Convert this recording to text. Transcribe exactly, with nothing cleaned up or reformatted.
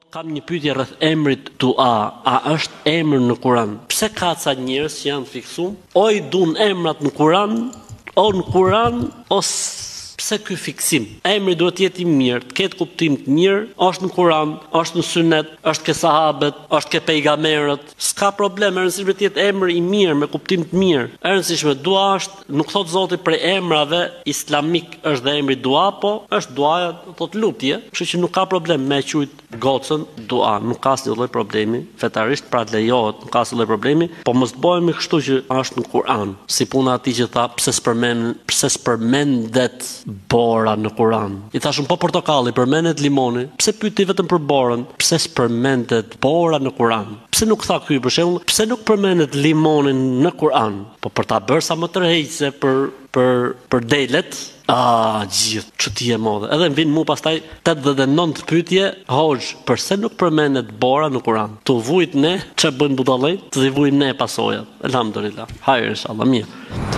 Kam një pyetje rreth emrit dua. A është emër në Kur'an? Pse ka ca njerëz që janë fiksuar? O i dun emrat në Kur'an, o në Kur'an, os pse ky fiksim? Emri duhet të jetë i mirë, të ketë kuptim të mirë, është në Kur'an, është në Sunet, është ke sahabët, është ke pejgamberët. S'ka problem, e rëndësishme të jetë emër i mirë me kuptim të mirë. E rëndësishme dua është, nuk thot Zoti për emrave islamik është dhe emri dua, po është duaja, thot lutje, kështu që nuk ka problem me quajt gocën dua, nuk ka asnjë lloj problemi, fetarisht pra lejohet, nuk ka asnjë lloj problemi, po mos bëhemi kështu që është në Kur'an. Si puna atij që tha pse s'përmend, pse s'përmendet bora në Kur'an. I thashun po portokalli, përmendet limoni. Pse pyeti vetëm për borën? Pse s'përmendet bora në Kur'an? Pse nuk tha ky për shembull, pse nuk përmendet limonin në Kur'an? Po për ta bërë sa më tërheqëse për për për delet. Ah, gjithë, çutie modhe. Edhe më vin mua pastaj tetëdhjetë e nëntë pyetje, hoj, pse nuk përmendet bora në Kur'an? Tu vujt ne, ç'e bën budallë? Të vujmë ne pasojat. Elhamdulillah. Hajër inshallah, mirë.